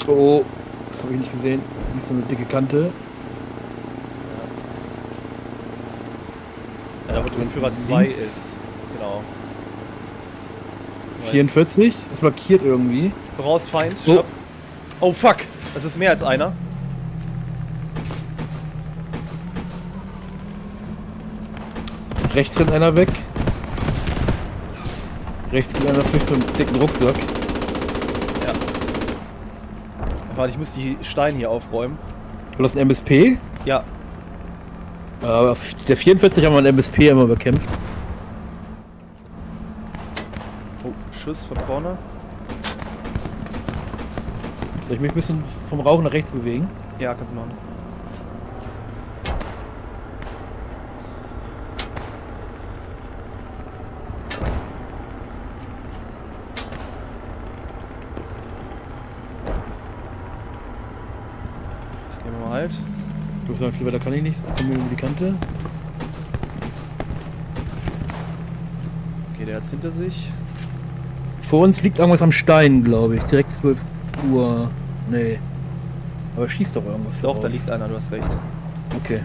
Oh, das habe ich nicht gesehen. Die ist so eine dicke Kante. Ja, da wo Rundführer 2 ist. Genau. 44, ist markiert irgendwie. Voraus, Feind. Oh. Oh fuck, das ist mehr als einer. Rechts rennt einer weg. Rechts geht einer durch einen dicken Rucksack. Ja. Warte, ich muss die Steine hier aufräumen. Du hast ein MSP? Ja. Aber der 44 haben wir einen MSP immer bekämpft. Oh, Schuss von vorne. Soll ich mich ein bisschen vom Rauchen nach rechts bewegen? Ja, kannst du machen. Gehen wir mal halt. Du sagst, viel weiter kann ich nicht, das kommt mir über die Kante. Okay, der hat's hinter sich. Vor uns liegt irgendwas am Stein, glaube ich. Direkt 12 Uhr. Nee. Aber schießt doch irgendwas. Doch, voraus. da liegt einer, du hast recht. Okay.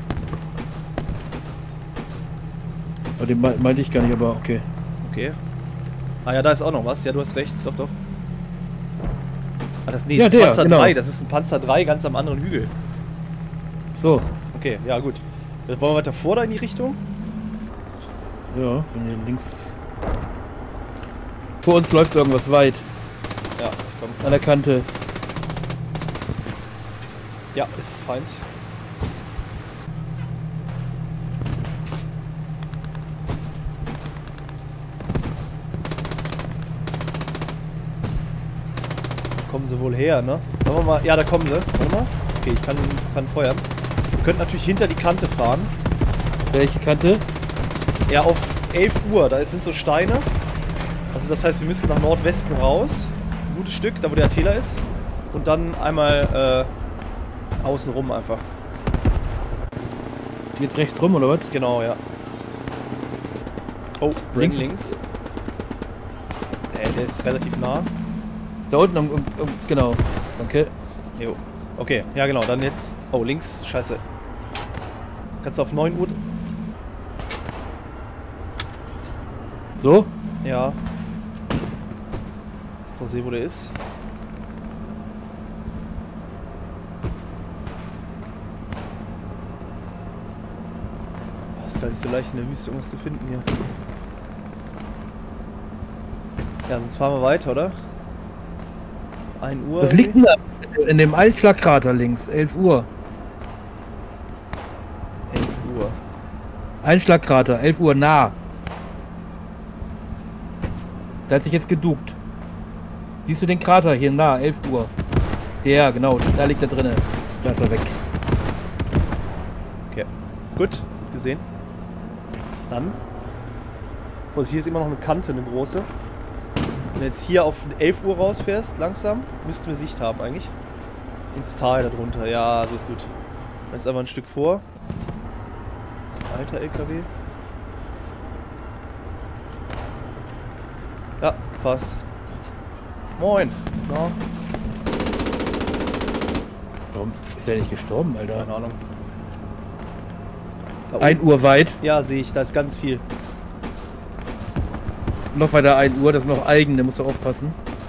Aber den meinte ich gar nicht, aber okay. Okay. Ah ja, da ist auch noch was. Ja, du hast recht. Doch, doch. Ah, das, nee, Ja, das ist der, Panzer genau. 3. Das ist ein Panzer 3 ganz am anderen Hügel. So. Okay, ja gut. Wollen wir weiter vor da in die Richtung? Ja, wenn hier links. Vor uns läuft irgendwas weit. Ja, ich komm. An der Kante. Ja, ist Feind. Kommen sie wohl her, ne? Sagen wir mal, ja, da kommen sie. Warte mal. Okay, ich kann feuern. Wir könnten natürlich hinter die Kante fahren. Welche Kante? Ja, auf 11 Uhr, da sind so Steine. Also das heißt, wir müssen nach Nordwesten raus. Ein gutes Stück, da wo der Täler ist. Und dann einmal außen rum einfach. Jetzt rechts rum, oder was? Genau, ja. Oh, Links. links. Der ist relativ nah. Da unten, genau. Danke. Jo. Okay, ja genau, dann jetzt... Oh, links, scheiße. Kannst du auf 9 Uhr... So? Ja. Jetzt noch sehen, wo der ist. Ist gar nicht so leicht in der Wüste irgendwas zu finden hier. Ja, sonst fahren wir weiter, oder? 1 Uhr. Was liegt denn da? In dem Einschlagkrater links, 11 Uhr. 11 Uhr. Einschlagkrater, 11 Uhr nah. Der hat sich jetzt geduckt. Siehst du den Krater hier nah, 11 Uhr? Der, genau, da liegt er drinne. Da ist er weg. Okay. Gut gesehen. Dann. Also hier ist immer noch eine Kante, eine große. Wenn du jetzt hier auf 11 Uhr rausfährst, langsam, müssten wir Sicht haben eigentlich. Ins Tal darunter. Ja, so ist gut. Jetzt einfach ein Stück vor. Das ist ein alter LKW. Ja, passt. Moin. Na? Warum ist er nicht gestorben, Alter? Keine Ahnung. Da 1 Uhr weit. Ja, sehe ich. Da ist ganz viel. Noch weiter 1 Uhr, das ist noch eigen, da musst du aufpassen.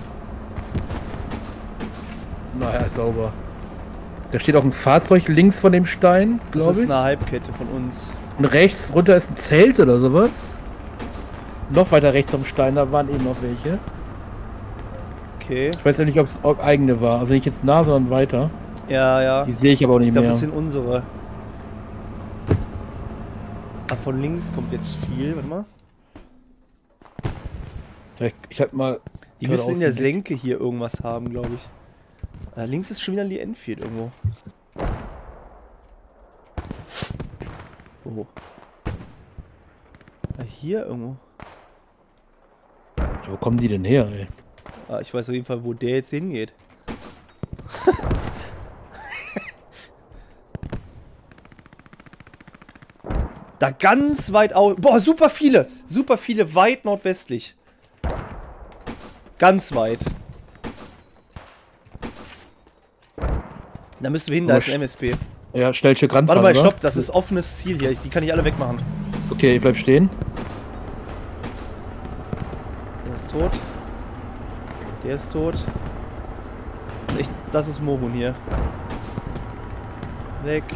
Naja, sauber. Da steht auch ein Fahrzeug links von dem Stein, glaube ich. Das ist eine Halbkette von uns. Und rechts runter ist ein Zelt oder sowas. Noch weiter rechts am Stein, da waren eben noch welche. Okay. Ich weiß ja nicht, ob es eigene war. Also nicht jetzt nah, sondern weiter. Ja, ja. Die sehe ich aber auch nicht Ich glaube, mehr. das sind unsere. Ah, von links kommt jetzt viel. Warte mal. Ich hab mal. Die müssen in der Senke hier irgendwas haben, glaube ich. Links ist schon wieder die Enfield irgendwo. Oh. Hier irgendwo. Wo kommen die denn her, ey? Ich weiß auf jeden Fall, wo der jetzt hingeht. Da ganz weit aus. Boah, super viele. Super viele, weit nordwestlich. Ganz weit. Da müssen wir hin, da ist ein MSP. Ja, Stellschild ranfahren, Warte mal, oder? stopp, das ist offenes Ziel hier. Die kann ich alle wegmachen. Okay, ich bleib stehen. Der ist tot. Der ist tot. Das ist echt, das ist Mohun hier. Weg.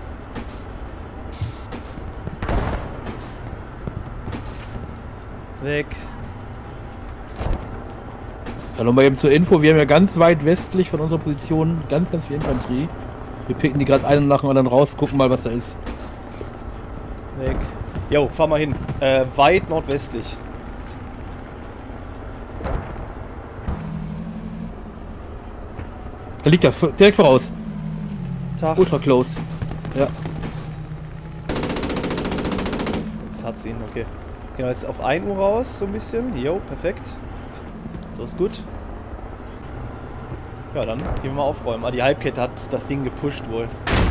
Weg. Ja, nochmal eben zur Info, wir haben ja ganz weit westlich von unserer Position ganz viel Infanterie. Wir picken die gerade einen nach dem anderen raus, gucken mal, was da ist. Weg. Jo, fahr mal hin. Weit nordwestlich. Da liegt er, direkt voraus. Tag. Ultra close. Ja. Jetzt hat sie ihn, okay. Gehen wir jetzt auf 1 Uhr raus, so ein bisschen. Jo, perfekt. So ist gut. Ja, dann gehen wir mal aufräumen. Ah, die Halbkette hat das Ding gepusht wohl.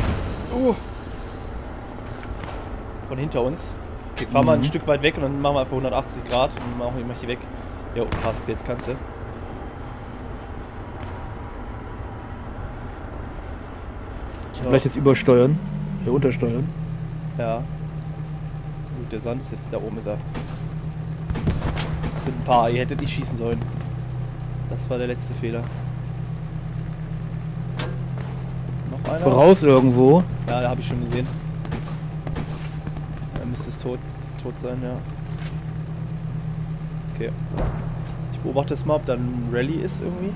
Von hinter uns. Okay, fahren wir ein Stück weit weg und dann machen wir einfach 180 Grad und machen wir die weg. Jo, passt, jetzt kannst du. Ich kann gleich jetzt übersteuern. Hier untersteuern. Ja. Gut, der Sand ist jetzt, da oben ist er. Das sind ein paar, ihr hättet nicht schießen sollen. Das war der letzte Fehler. Noch einer? Voraus irgendwo. Ja, da habe ich schon gesehen. Da müsste es tot sein, ja. Okay. Ich beobachte das mal, ob da ein Rallye ist irgendwie.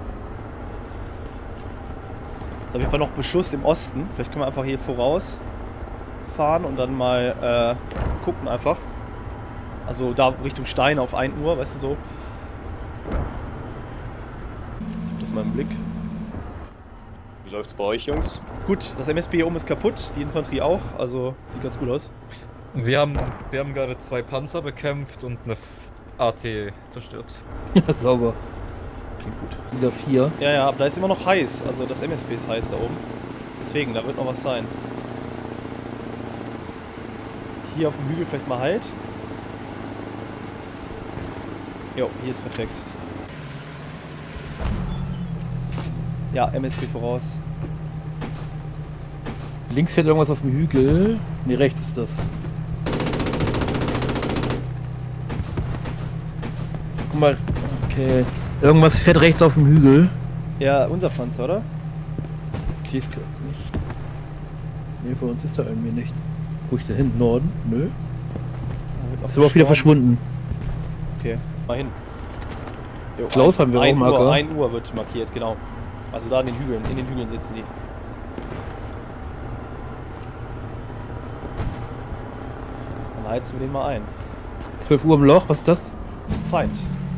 Ist auf jeden Fall noch Beschuss im Osten. Vielleicht können wir einfach hier voraus fahren und dann mal gucken einfach. Also da Richtung Stein auf 1 Uhr, weißt du so. Ich hab das mal im Blick. Wie läuft's bei euch, Jungs? Gut, das MSP hier oben ist kaputt, die Infanterie auch, also sieht ganz gut aus. Wir haben gerade 2 Panzer bekämpft und eine AT zerstört. Ja, sauber. Klingt gut. Wieder 4. Ja, ja, aber da ist immer noch heiß, also das MSP ist heiß da oben. Deswegen, da wird noch was sein. Hier auf dem Hügel vielleicht mal Halt. Jo, hier ist perfekt. Ja, MSP voraus. Links fährt irgendwas auf dem Hügel. Ne, rechts ist das. Guck mal. Okay. Irgendwas fährt rechts auf dem Hügel. Ja, unser Panzer, oder? Okay, ist nicht. Ne, von uns ist da irgendwie nichts. Wo ich da hinten? Norden? Nö. Ist aber auch wieder verschwunden. Okay, mal hin. Jo, Klaus haben wir auch Marker. 1 Uhr wird markiert, genau. Also da in den Hügeln sitzen die. Dann heizen wir den mal ein. 12 Uhr im Loch, was ist das? Feind.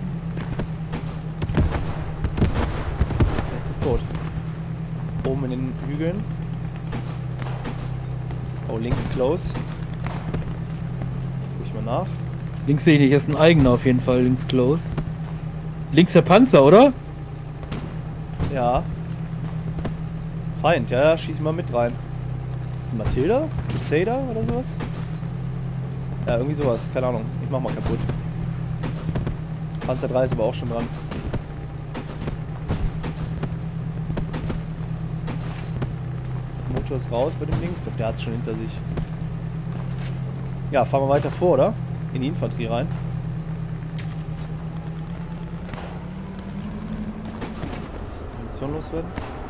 Jetzt ist tot. Oben in den Hügeln. Oh, links close. Guck ich mal nach. Links sehe ich nicht, das ist ein eigener auf jeden Fall, links close. Links der Panzer, oder? Ja. Feind, ja, schieß mal mit rein. Ist das Matilda? Crusader oder sowas? Ja, irgendwie sowas, keine Ahnung. Ich mach mal kaputt. Panzer 3 ist aber auch schon dran. Der Motor ist raus bei dem Ding. Ich glaube, der hat es schon hinter sich. Ja, fahren wir weiter vor, oder? In die Infanterie rein. Munition loswerden.